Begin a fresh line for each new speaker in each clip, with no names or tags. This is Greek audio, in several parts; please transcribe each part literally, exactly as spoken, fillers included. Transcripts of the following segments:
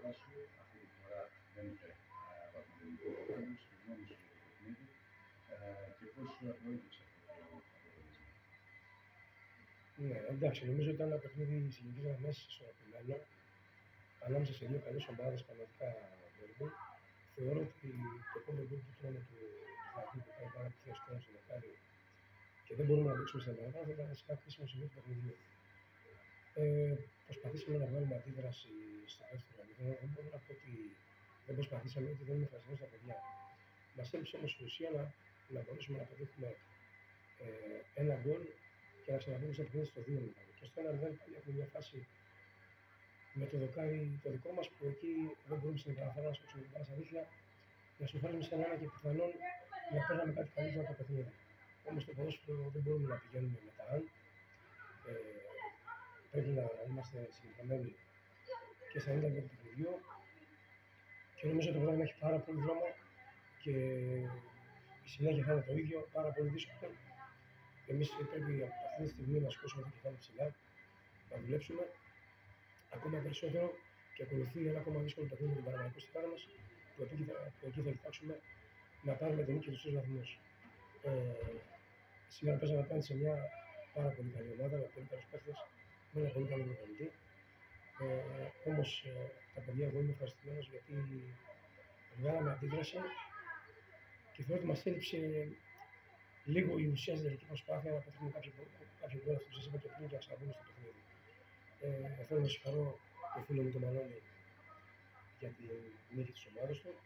ομάδα σου αυτή τη φορά δεν είχε βαθμολογικό πρόβλημα, στη γνώμη σου για το παιχνίδι και πώς προέκυψε αυτό το αποτέλεσμα.
Ναι, εντάξει, νομίζω ότι ήταν ένα παιχνίδι γενικής γραμμές ισορροπημένο ανάμεσα σε δύο καλές ομάδες, πραγματικά βέρμπι. Θεωρώ ότι το επόμενο γκολ του τρόμου του Φραγκού που κάνει πάρα πολύ χρόνο στο δεκάρι και δεν μπορούμε να δείξουμε στα Ελλάδα, θα ήταν βασικά κρίσιμο σημείο του παιχνιδιού. Ε, προσπαθήσαμε να βγάλουμε αντίδραση στο δεύτερο ημίχρονο. Δεν μπορώ να πω ότι δεν προσπαθήσαμε, ότι δεν είναι ευχαριστημένοι στα παιδιά. Μας έλειψε όμως η ουσία να, να μπορέσουμε να πετύχουμε ε, ένα γκολ και να ξαναβγούμε στο παιχνίδι στο δύο μηδέν. Και στο ένα μηδέν πάλι έχουμε μια φάση με το δοκάρι το δικό μας που εκεί δεν μπορούμε στην καταφέρα να σκόψουμε την μπάλα στα δίχτυα, να σοφάρουμε σε ένα και πιθανόν να παίρναμε κάτι καλύτερο από το παιχνίδι. Όμως στο ποδόσφαιρο δεν μπορούμε να πηγαίνουμε με τα αν. Ε, πρέπει να είμαστε συγκεκριμένοι και στα ίντερνετ του παιχνιδιού. Και νομίζω ότι το πράγμα έχει πάρα πολύ δρόμο και η συνέχεια θα είναι το ίδιο, πάρα πολύ δύσκολο. Εμείς πρέπει από αυτή τη στιγμή να σκόσουμε το κεφάλι ψηλά, να δουλέψουμε ακόμα περισσότερο και ακολουθεί ένα ακόμα δύσκολο παιχνίδι με τον Παναμαϊκό στη χώρα μας, που εκεί θα, που εκεί θα κοιτάξουμε να πάρουμε την νίκη στους τρεις βαθμούς. Ε, σήμερα παίζαμε απέναντι σε μια πάρα πολύ καλή ομάδα, με πολύ καλούς παίχτες, με ένα πολύ καλό προπονητή. Ε, όμως ε, τα παιδιά, εγώ είμαι ευχαριστημένος γιατί βγάλαμε αντίδραση και θεωρώ ότι μας έλειψε λίγο η ουσία στην τελική προσπάθεια να πετύχουμε κάποιο γκολ, αυτό που σας είπα και πριν, και να ξαναμπούμε στο παιχνίδι. Ε, θέλω να συγχαρώ το φίλο μου τον Μανώλη για την νίκη της ομάδας του.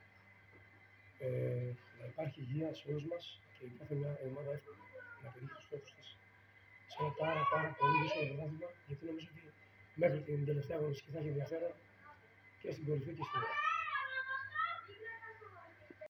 Ε, να υπάρχει υγεία σε όλους μας και η κάθε μια ομάδα εύκολα να πετύχει τους στόχους της σε ένα πάρα, πάρα πολύ δύσκολο πρωτάθλημα, γιατί νομίζω ότι μέχρι την τελευταία αγωνιστική θα έχει ενδιαφέρον και στην κορυφή και στην ώρα.